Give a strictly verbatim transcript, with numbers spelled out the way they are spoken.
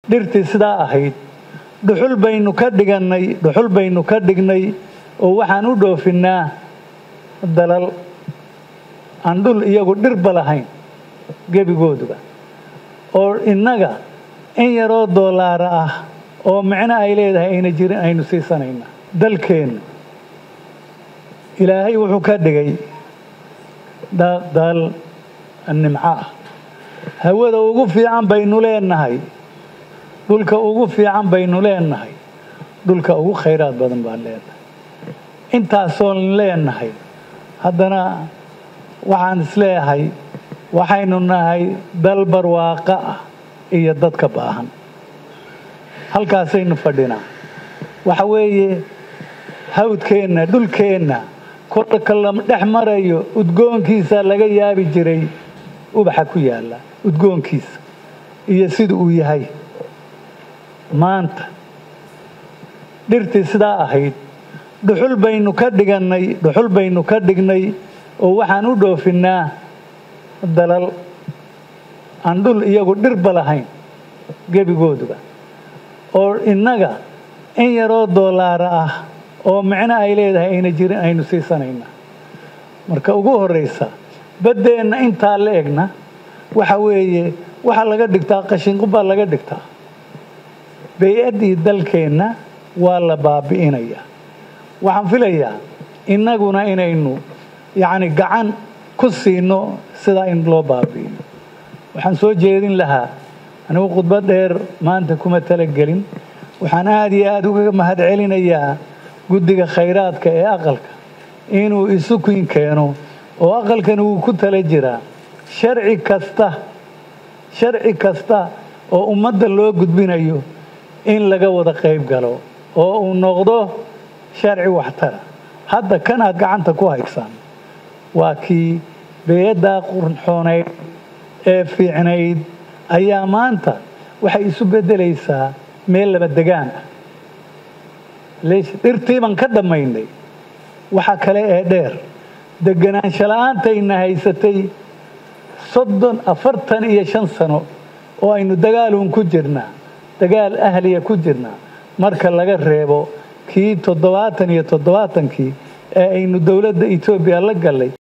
dhirtii sidaa ahayd dhuxul baynu ka dhiganay dhuxul baynu ka dhignay oo waxaan u dhoofinaa dalal aan dhul iyagu dhirba lahayn gebigooduba oo innaga in yaroo doolaara ah oo micno ay leedahay ayna jirin aynu siisanayna dalkeenna ilaahay wuxuu ka dhigay dal nimco ah hawada ugu fiican baynu leenahay dhulka ugu fiican baynu leenahay dhulka ugu khayraad badan baan leenahay intaasoo leenahay haddana waxaan isleeyahay waxaynu nahay dal barwaaqo ah iyo dadka baahan halkaasaynu fadhinaa waxa weeye hawdkeenna dhulkeenna kolka la dhex marayo udgoonkiisa laga yaabi jiray ubaxa ku yaala udgoonkiisa iyo sida uu yahay maanta dhirtii sidaa ahayd dhuxul baynu ka dhiganay dhuxul baynu ka dhignay oo waxaan u dhoofinaa dalal aan dhul iyagu dhirba lahayn gebigooduba oo innaga in yaroo doolaara ah oo micno ay leedahay ayna jirin aynu siisanayna marka ugu horreysa baddeenna intaa la egna waxa weeye waxa laga dhigtaa qashinqubaa laga dhigtaa bay-addii dalkeenna waa la baabi'inayaa waxaan filayaa innaguna inaynu yacni gacan ku siino sidaa in loo baabi'iyo waxaan soo jeedin lahaa anigu khudbad dheer maanta kuma talagelin waxaan aada iyo aada uga mahad celinayaa guddiga khayraadka ee aqalka inuu isukin keeno oo aqalkan uu ku tala jiraa sharci kasta sharci kasta oo ummadda loo gudbinayo in laga wada qayb galo oo uu noqdo sharci waxtara hadda kan aad gacanta ku haysaan waa kii beeyadaa qurxoonayd ee fiicnayd ayaa maanta waxay isu beddelaysaa meel laba degaan ah dhirtii baan ka dhammaynay waxa kale ee dheer deganaansho la-aantayna haysatay soddon afartan iyo shan sano oo aynu dagaaluun ku jirnaa dagaal ahliya ku jirnaa marka laga reebo kii toddobaatan iyo toddobaatankii ee aynu dowladda Itoobiya la galay